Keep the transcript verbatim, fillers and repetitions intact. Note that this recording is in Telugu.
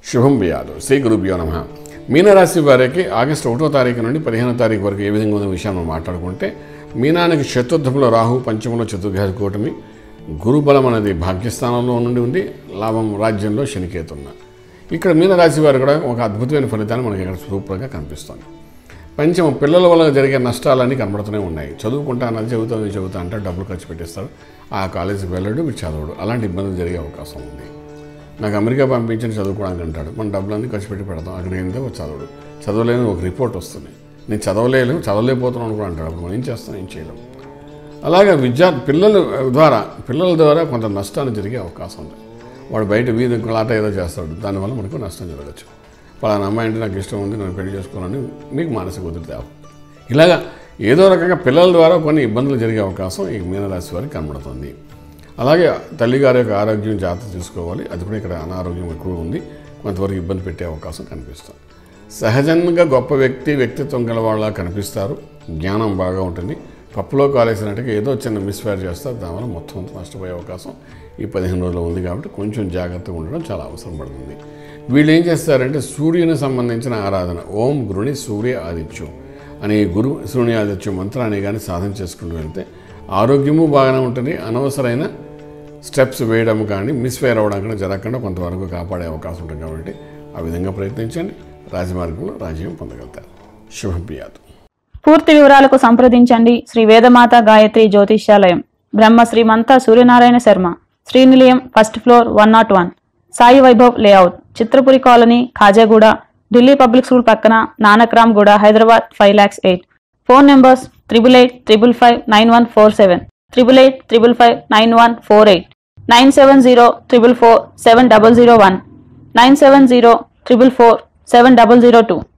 శుభం వ్యాధు శ్రీ గురుభ్యో నమః. మీనరాశి వారికి ఆగస్టు ఒకటో తారీఖు నుండి పదిహేనో తారీఖు వరకు ఏ విధంగా ఉన్న విషయాన్ని మనం మాట్లాడుకుంటే, మీనానికి చతుర్థంలో రాహు, పంచమంలో చతుర్గ్రహ కూటమి, గురుబలం అనేది భాగ్యస్థానంలో నుండి ఉంది, లాభం రాజ్యంలో శనికేతున్న. ఇక్కడ మీనరాశి వారు కూడా ఒక అద్భుతమైన ఫలితాన్ని మనకి ఇక్కడ సూపర్గా కనిపిస్తుంది. పంచమ పిల్లల వల్ల జరిగే నష్టాలన్నీ కనబడుతూనే ఉన్నాయి. చదువుకుంటా అన్నది చదువుతుంది చదువుతా అంటే డబ్బులు ఖర్చు పెట్టేస్తాడు, ఆ కాలేజీకి వెళ్ళడు, వీడు చదవడు, అలాంటి ఇబ్బందులు జరిగే అవకాశం ఉంది. నాకు అమెరికా పంపించని చదువుకోవడానికి అంటాడు, మన డబ్బులన్నీ ఖర్చు పెట్టి పెడతాం, అక్కడ ఏంటో చదవడు, చదవలేని ఒక రిపోర్ట్ వస్తుంది, నేను చదవలేను చదవలేకపోతున్నాను కూడా అంటాడు, మనం ఏం చేస్తాం, ఏం చేయలేం. అలాగే విద్యార్థి పిల్లల ద్వారా పిల్లల ద్వారా కొంత నష్టాన్ని జరిగే అవకాశం ఉంది. వాడు బయట వీధి ఆట ఏదో చేస్తాడు, దానివల్ల మనకు నష్టం జరగచ్చు. పలానా అమ్మాయి అంటే నాకు ఇష్టం ఉంది, నేను పెళ్లి చేసుకోవాలని మీకు మానసిక ఒత్తిడి తేవాలి. ఇలాగా ఏదో రకంగా పిల్లల ద్వారా కొన్ని ఇబ్బందులు జరిగే అవకాశం ఈ మీనరాశి వారికి కనబడుతుంది. అలాగే తల్లిగారి యొక్క ఆరోగ్యం జాగ్రత్త తీసుకోవాలి, అది కూడా ఇక్కడ అనారోగ్యం ఎక్కువ ఉంది, కొంతవరకు ఇబ్బంది పెట్టే అవకాశం కనిపిస్తుంది. సహజంగా గొప్ప వ్యక్తి వ్యక్తిత్వం గల వాళ్ళ కనిపిస్తారు, జ్ఞానం బాగా ఉంటుంది. పప్పులో కాలేసినట్టుగా ఏదో చిన్న మిస్ఫైర్ చేస్తారు, దానివల్ల మొత్తం నష్టపోయే అవకాశం ఈ పదిహేను రోజులు ఉంది. కాబట్టి కొంచెం జాగ్రత్తగా ఉండడం చాలా అవసరం పడుతుంది. వీళ్ళు ఏం చేస్తారంటే సూర్యుని సంబంధించిన ఆరాధన, ఓం గురుని సూర్య ఆదిత్యం అనే గురు సూర్య ఆదిత్యం మంత్రాన్ని కానీ సాధన చేసుకుంటూ వెళ్తే ఆరోగ్యము బాగానే ఉంటుంది. అనవసరమైన స్టెప్స్ వేయడం కానీ మిస్ఫైర్ అవ్వడం కానీ జరగకుండా కొంతవరకు కాపాడే అవకాశం ఉంటుంది. కాబట్టి ఆ విధంగా ప్రయత్నించండి, రాజమార్గంలో రాజ్యం పొందగలుగుతారు. శుభం వ్యాధు. పూర్తి వివరాలకు సంప్రదించండి Shri Vedamata Gayatri Jyotishyalayam, Brahma Srimantha Suryanarayana Sharma, Srinilayam, first floor, one not one, Sai Vaibhav layout, Chitrapuri colony, Khajaguda, Delhi public school పక్కన, Nanakram Guda, Hyderabad five lakhs eight. Phone numbers triple eight triple five nine one four seven, triple eight triple five nine one four eight, nine seven zero triple four seven double zero one, nine seven zero triple four seven double zero two.